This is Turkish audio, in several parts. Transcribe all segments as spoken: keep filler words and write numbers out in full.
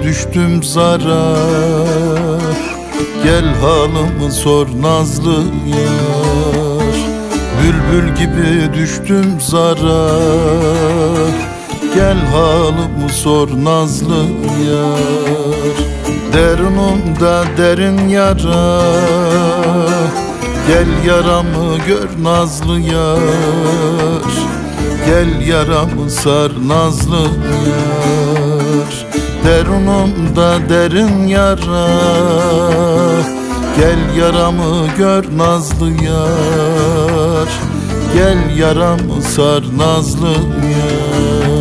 düştüm zara. Gel halımı sor nazlı yar. Bülbül gibi düştüm zara. Gel halımı sor nazlı yar. Derinimde derin yara. Gel yaramı gör nazlı yar. Gel yaramı sar nazlı yar. Derinimde derin yara. Gel yaramı gör nazlı yar. Gel yaramı sar nazlı yar.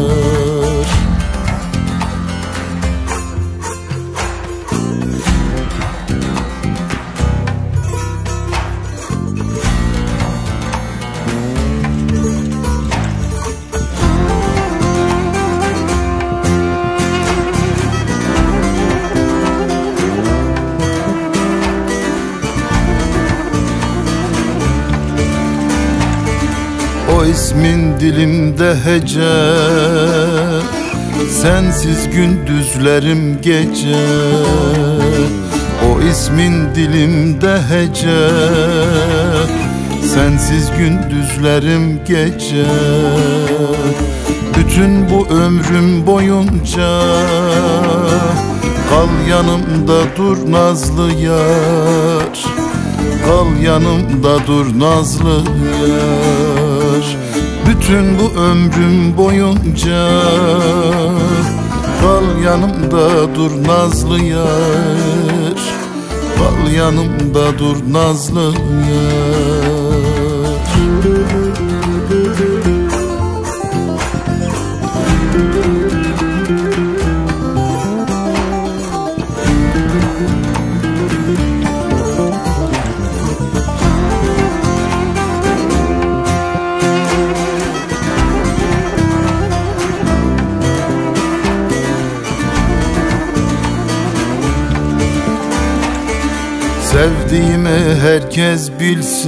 O ismin dilimde hece, sensiz gündüzlerim gece. O ismin dilimde hece, sensiz gündüzlerim gece. Bütün bu ömrüm boyunca kal yanımda dur nazlı yar. Kal yanımda dur nazlı yar. Bütün bu ömrüm boyunca kal yanımda dur nazlı yar. Kal yanımda dur nazlı yar. Sevdiğimi herkes bilsin,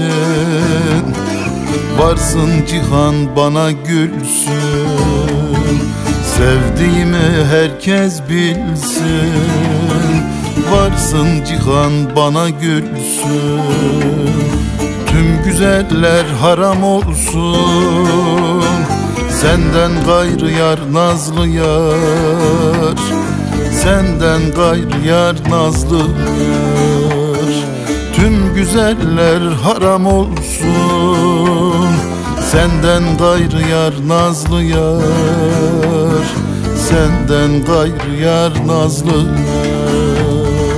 varsın cihan bana gülsün. Sevdiğimi herkes bilsin, varsın cihan bana gülsün. Tüm güzeller haram olsun, senden gayrı yar nazlı yar. Senden gayrı yar nazlı yar. Tüm güzeller haram olsun, senden gayrı yar nazlı yar. Senden gayrı yar nazlı yar.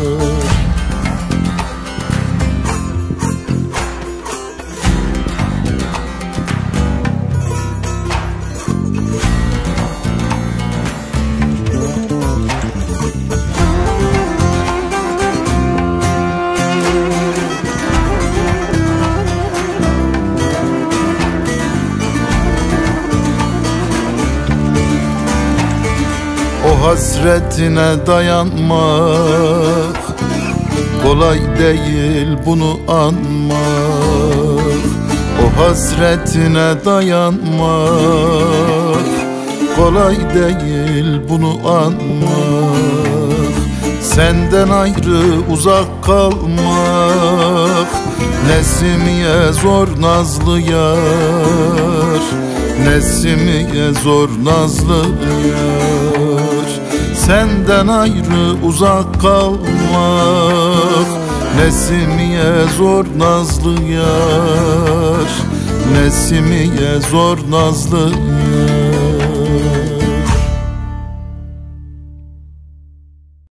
O hasretine dayanmak kolay değil, bunu anmak. O hasretine dayanmak kolay değil, bunu anmak. Senden ayrı uzak kalmak nesimiye zor nazlı yar. Nesimiye zor nazlı yar. Senden ayrı uzak kalmak nesimiye zor nazlı yar. Nesimiye zor nazlı yar.